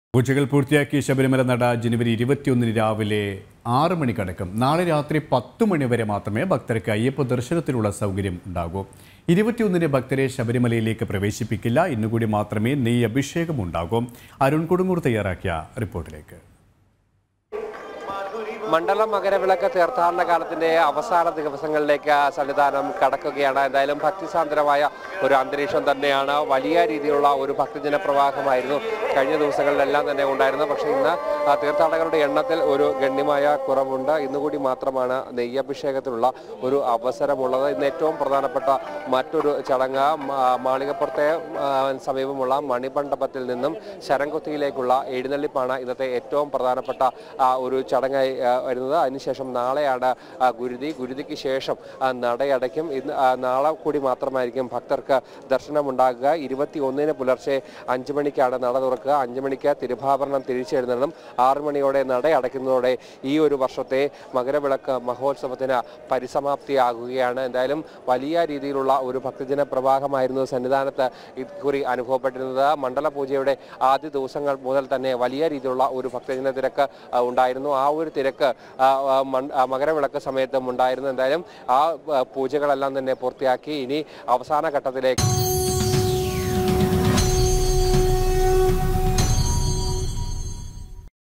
പൂജകൾ പൂർത്തിയാക്കിയ ശബരിമല നട ജനുവരി 21 രാവിലെ 6 മണിക്കടക്കം നാളെ രാത്രി 10 മണി വരെ മാത്രമേ ഭക്തർക്ക് അയ്യപ്പ ദർശനത്തിനുള്ള സൗകര്യം ഉണ്ടാകൂ. 21 ഭക്തരെ ശബരിമലയിലേക്ക് പ്രവേശിപ്പിക്കില്ല. ഇന്നുകൂടി മാത്രമേ നെയ്യ് അഭിഷേകം ഉണ്ടാകൂ. അരുൺ കൊടുങ്ങൂർ തയ്യാറാക്കിയ റിപ്പോർട്ടിലേക്ക്. മണ്ഡലം മകരവിളക്ക് തീർത്ഥാടന കാലത്തിന്റെ അവസാന ദിവസങ്ങളിലേക്ക് സന്നിധാനം കടക്കുകയാണ്. എന്തായാലും ഭക്തിസാന്ദ്രമായ ഒരു അന്തരീക്ഷം തന്നെയാണ്. വലിയ രീതിയിലുള്ള ഒരു ഭക്തജന പ്രവാഹമായിരുന്നു കഴിഞ്ഞ ദിവസങ്ങളിലെല്ലാം തന്നെ ഉണ്ടായിരുന്നത്. പക്ഷേ ഇന്ന് തീർത്ഥാടകരുടെ എണ്ണത്തിൽ ഒരു ഗണ്യമായ കുറവുണ്ട്. ഇന്നുകൂടി മാത്രമാണ് നെയ്യഭിഷേകത്തിനുള്ള ഒരു അവസരമുള്ളത്. ഇന്ന് ഏറ്റവും പ്രധാനപ്പെട്ട മറ്റൊരു ചടങ്ങ് മാളികപ്പുറത്തെ സമീപമുള്ള മണിമണ്ഡപത്തിൽ നിന്നും ശരംകുത്തിയിലേക്കുള്ള എഴുന്നള്ളിപ്പാണ് ഇന്നത്തെ ഏറ്റവും പ്രധാനപ്പെട്ട ഒരു ചടങ്ങായി വരുന്നത്. അതിനുശേഷം നാളെയാണ് ഗുരുതിക്ക് ശേഷം നടയടയ്ക്കും. ഇന്ന് നാളെ കൂടി മാത്രമായിരിക്കും ഭക്തർക്ക് ദർശനമുണ്ടാകുക. 21 പുലർച്ചെ 5 മണിക്കാണ് നട തുറക്കുക. 5 മണിക്ക് തിരുവാഭരണം തിരിച്ചെഴുന്നള്ളും. 6 മണിയോടെ നട അടയ്ക്കുന്നതോടെ ഈ ഒരു വർഷത്തെ മകരവിളക്ക് മഹോത്സവത്തിന് പരിസമാപ്തിയാകുകയാണ്. എന്തായാലും വലിയ രീതിയിലുള്ള ഒരു ഭക്തജന പ്രവാഹമായിരുന്നു സന്നിധാനത്ത് ഇക്കുറി അനുഭവപ്പെട്ടിരുന്നത്. മണ്ഡല പൂജയുടെ ആദ്യ ദിവസങ്ങൾ മുതൽ തന്നെ വലിയ രീതിയിലുള്ള ഒരു ഭക്തജന തിരക്ക് ഉണ്ടായിരുന്നു. ആ ഒരു തിരക്ക് മകരവിളക്ക് സമയത്തും ഉണ്ടായിരുന്നു. എന്തായാലും ആ പൂജകളെല്ലാം തന്നെ പൂർത്തിയാക്കി ഇനി അവസാന ഘട്ടത്തിലേക്ക്